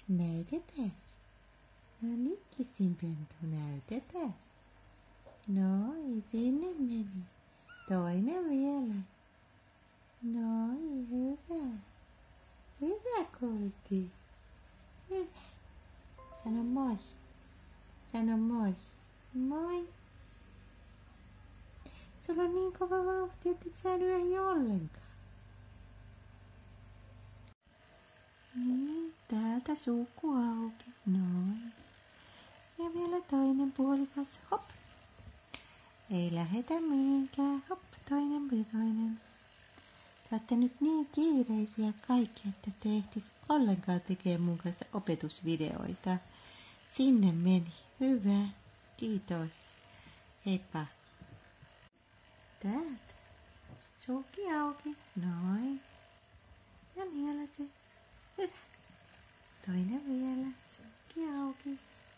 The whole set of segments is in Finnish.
Näytetään. No niin, kissinpentu, näytetään. Noi, sinne meni. Toinen vielä. Noi, hyvä. Hyvä, Kulti. Hyvä. Sano moi. Sano moi. Moi. Sulla on niin kova vauhti, että et sä lyö ollenkaan. Niin, täältä suku auki. Noin. Ja vielä toinen puolikas. Hop. Ei lähetä mihinkään. Hop, toinen. Te olette nyt niin kiireisiä kaikki, että te ehtis ollenkaan tekemään mun kanssa opetusvideoita. Sinne meni. Hyvä. Kiitos. Heippa. Täältä. Suki auki. Noin. Ja vielä se. Hyvä. Toinen vielä. Suki auki.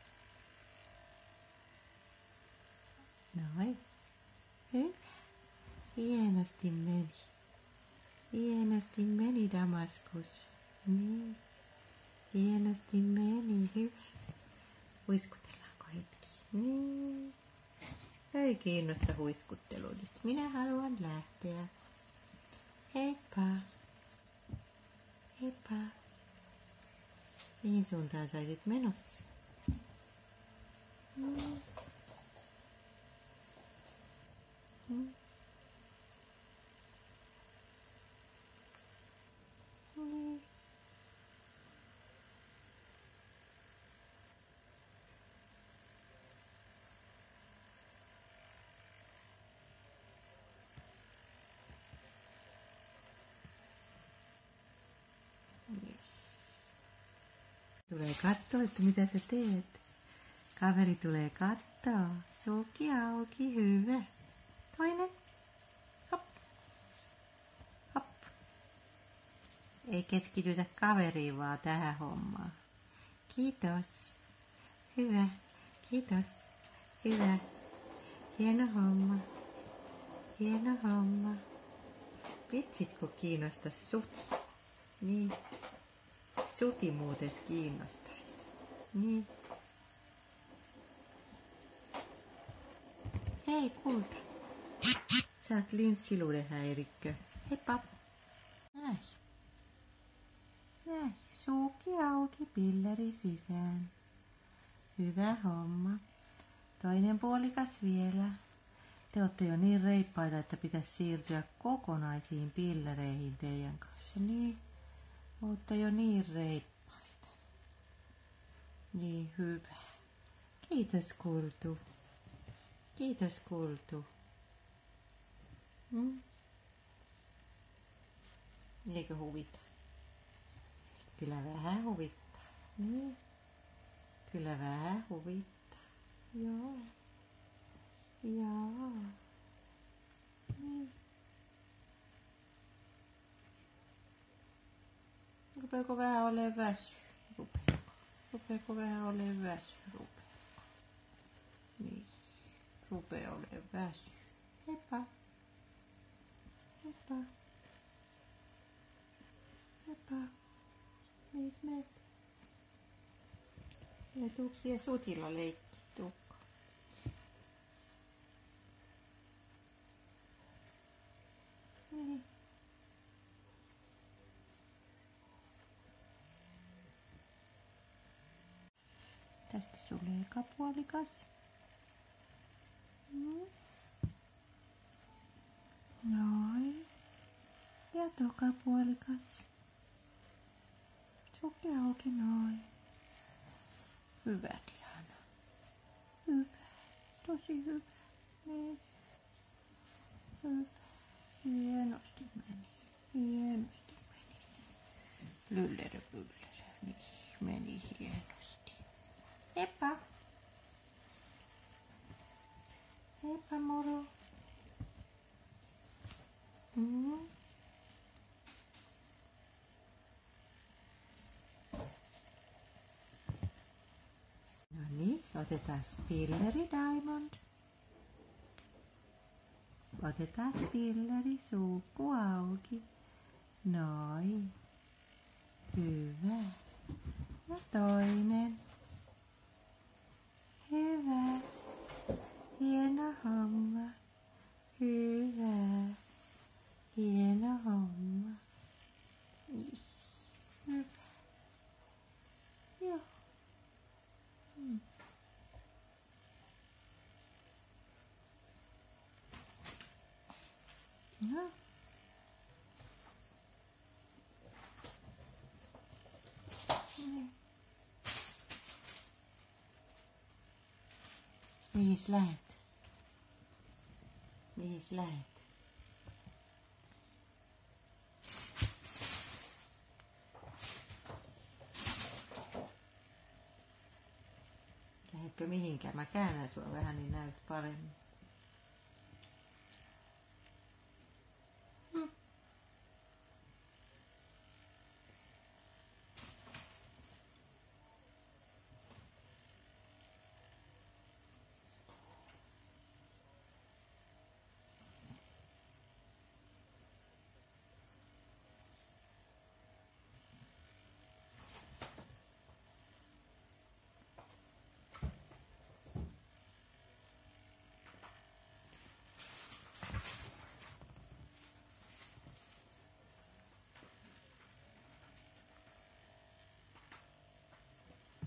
Noin. Hyvä. Hienosti meni. Hienosti meni, Damaskus. Niin. Hienosti meni. Hyvä. Huiskutellaanko hetki? Niin. Ei kiinnosta huiskuttelu nyt. Minä haluan lähteä. Heippa. Heippa. Mihin suuntaan saisit menossa? Mm. Mm. Mm. Yes. Tulee kattoo, että mitä sä teet. Kaveri tulee kattoo. Suki auki, hyvä. Toinen. Hop. Hop. Ei keskitytä kaveriin, vaan tähän hommaan. Kiitos. Hyvä. Kiitos. Hyvä. Hieno homma. Hieno homma. Vitsit, kun kiinnostais suti. Niin. Suti muuten kiinnostais. Niin. Hei, kulta. Sä oot linssiluuden häirikkö. Heippa. Näin. Näin. Suki auki, pilleri sisään. Hyvä homma. Toinen puolikas vielä. Te ootte jo niin reippaita, että pitäisi siirtyä kokonaisiin pillereihin teidän kanssa. Niin. Ootte jo niin reippaita. Niin hyvä. Kiitos, Kultu. Kiitos, Kultu. Eikö huvita? Kyllä vähän huvittaa. Niin. Kyllä vähän huvittaa. Joo. Joo. Niin. Rupeeko vähän olemaan väsy? Rupeeko vähän olemaan väsy? Niin. Rupee olemaan väsy. Heippa. Heippa. Heippa. Mihin meet? Ja tuuks vielä sutilla leikki? Tuukko? Niin. Tästä sulle eka puolikas. Noin. Ja toka puolikas. Suki auki noin. Hyvä, Diana. Hyvä. Tosi hyvä. Niin. Hyvä. Hienosti meni. Hienosti meni. Lyllerö, pyllerö. Niin, meni hienosti. Heippa. Heippa, moro. No niin, otetaan pilleri, Diamond. Otetaan pilleri, suukku auki. Noin. Hyvä. Ja toinen. Hyvä. Hieno homma. Hyvä. Hieno homma. Hyvä. Joo. No. Mihin lähet? Mihin lähet? Lähetkö mihinkään? Mä käännän sua vähän, niin näyt paremmin.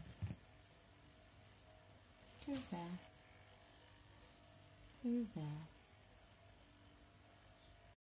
Hyvä. Hyvä.